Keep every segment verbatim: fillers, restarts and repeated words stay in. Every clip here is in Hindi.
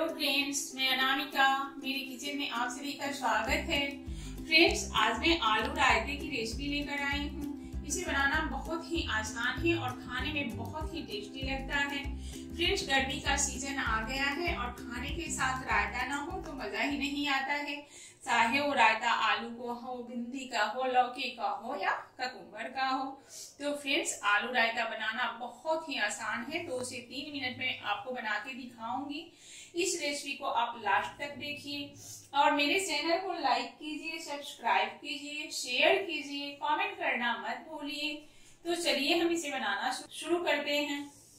हेलो फ्रेंड्स, मैं अनामिका, मेरे किचन में आप सभी का स्वागत है। फ्रेंड्स, आज मैं आलू रायते की रेसिपी लेकर आई हूँ। इसे बनाना बहुत ही आसान है और खाने में बहुत ही टेस्टी लगता है। फ्रेंड्स, गर्मी का सीजन आ गया है और खाने के साथ रायता ना हो तो मजा ही नहीं आता है। चाहे वो रायता आलू को हो, भिंडी का हो, लौकी का हो या ककुम्बर का हो। तो फ्रेंड्स, आलू रायता बनाना बहुत ही आसान है, तो उसे तीन मिनट में आपको बना के दिखाऊंगी। इस रेसिपी को आप लास्ट तक देखिए और मेरे चैनल को लाइक कीजिए, सब्सक्राइब कीजिए, शेयर कीजिए, कमेंट करना मत भूलिए। तो चलिए हम इसे बनाना शुरू करते हैं।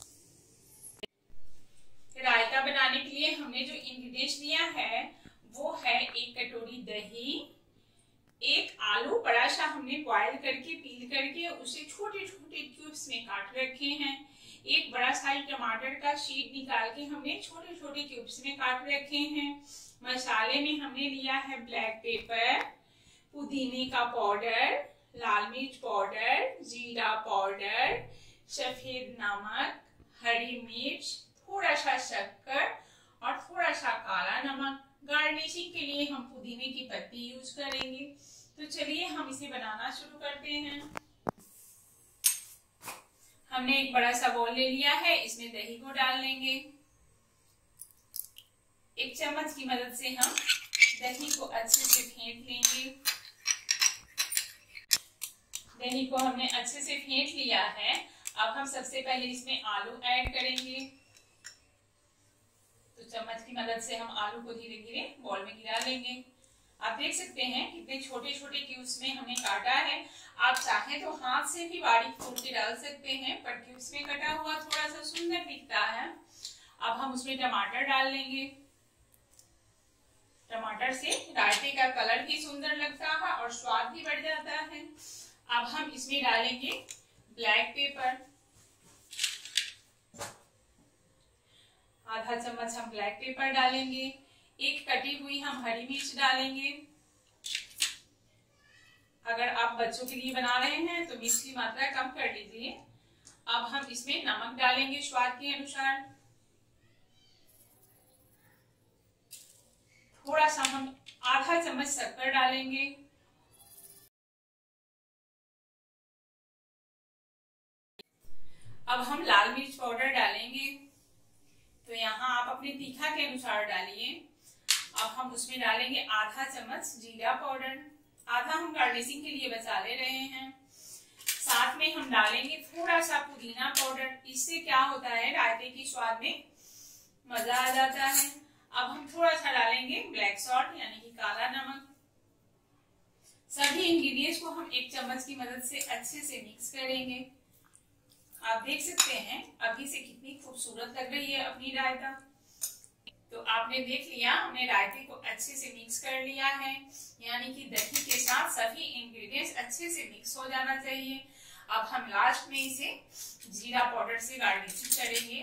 रायता बनाने के लिए हमने जो इंग्रेडिएंट्स लिया है वो है एक कटोरी दही, एक आलू बड़ा सा हमने बॉयल करके पील करके उसे छोटे छोटे क्यूब्स में काट रखे हैं। एक बड़ा साइज टमाटर का शीट निकाल के हमने छोटे छोटे क्यूब्स में काट रखे हैं। मसाले में हमने लिया है ब्लैक पेपर, पुदीने का पाउडर, लाल मिर्च पाउडर, जीरा पाउडर, सफेद नमक, हरी मिर्च, थोड़ा सा शक्कर और थोड़ा सा काला नमक। गार्निशिंग के लिए हम पुदीने की पत्ती यूज करेंगे। तो चलिए हम इसे बनाना शुरू करते हैं। हमने एक बड़ा सा बाउल ले लिया है, इसमें दही को डाल लेंगे। एक चम्मच की मदद से हम दही को अच्छे से फेंट लेंगे। दही को हमने अच्छे से फेंट लिया है। अब हम सबसे पहले इसमें आलू ऐड करेंगे। तो चम्मच की मदद से हम आलू को धीरे धीरे बाउल में गिरा लेंगे। आप देख सकते हैं कितने छोटे छोटे क्यूब्स में हमने काटा है। आप चाहें तो हाथ से भी बारीक फूट के डाल सकते हैं, पर क्यूब्स में कटा हुआ थोड़ा सा सुंदर दिखता है। अब हम उसमें टमाटर डाल लेंगे। टमाटर से रायते का कलर भी सुंदर लगता है और स्वाद भी बढ़ जाता है। अब हम इसमें डालेंगे ब्लैक पेपर, आधा चम्मच हम ब्लैक पेपर डालेंगे। एक कटी हुई हम हरी मिर्च डालेंगे। अगर आप बच्चों के लिए बना रहे हैं तो मिर्च की मात्रा कम कर लीजिए। अब हम इसमें नमक डालेंगे स्वाद के अनुसार। थोड़ा सा हम आधा चम्मच शक्कर डालेंगे। अब हम लाल मिर्च पाउडर डालेंगे। तो यहाँ आप अपने तीखा के अनुसार डालिए। अब हम उसमें डालेंगे आधा चम्मच जीरा पाउडर, आधा हम गार्निशिंग के लिए बचा ले रहे हैं। साथ में हम डालेंगे थोड़ा सा पुदीना पाउडर। इससे क्या होता है, रायते की स्वाद में मजा आ जाता है। अब हम थोड़ा सा डालेंगे ब्लैक सॉल्ट यानी कि काला नमक। सभी इंग्रेडिएंट्स को हम एक चम्मच की मदद से अच्छे से मिक्स करेंगे। आप देख सकते हैं अभी से कितनी खूबसूरत लग रही है अपनी रायता। तो आपने देख लिया, हमने रायते को अच्छे से मिक्स कर लिया है, यानी कि दही के साथ सभी इंग्रेडिएंट्स अच्छे से मिक्स हो जाना चाहिए। अब हम लास्ट में इसे जीरा पाउडर से गार्निशिंग करेंगे।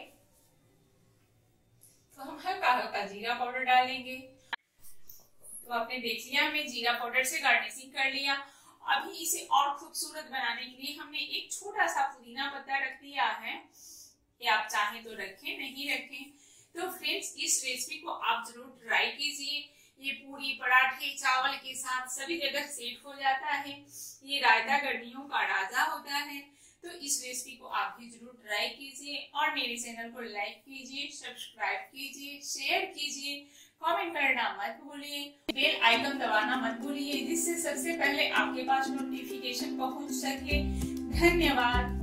तो हम हल्का हल्का जीरा पाउडर डालेंगे। तो आपने देख लिया, हमने जीरा पाउडर से गार्निशिंग कर लिया। अभी इसे और खूबसूरत बनाने के लिए हमने एक छोटा सा पुदीना पत्ता रख दिया है। ये आप चाहें तो रखें, नहीं रखें। तो फ्रेंड्स, इस रेसिपी को आप जरूर ट्राई कीजिए। ये पूरी, पराठे, चावल के साथ सभी जगह सेट हो जाता है। ये रायता गर्मियों का राजा होता है। तो इस रेसिपी को आप भी जरूर ट्राई कीजिए और मेरे चैनल को लाइक कीजिए, सब्सक्राइब कीजिए, शेयर कीजिए, कमेंट करना मत भूलिए, बेल आइकन दबाना मत भूलिए, जिससे सबसे पहले आपके पास नोटिफिकेशन पहुंच सके। धन्यवाद।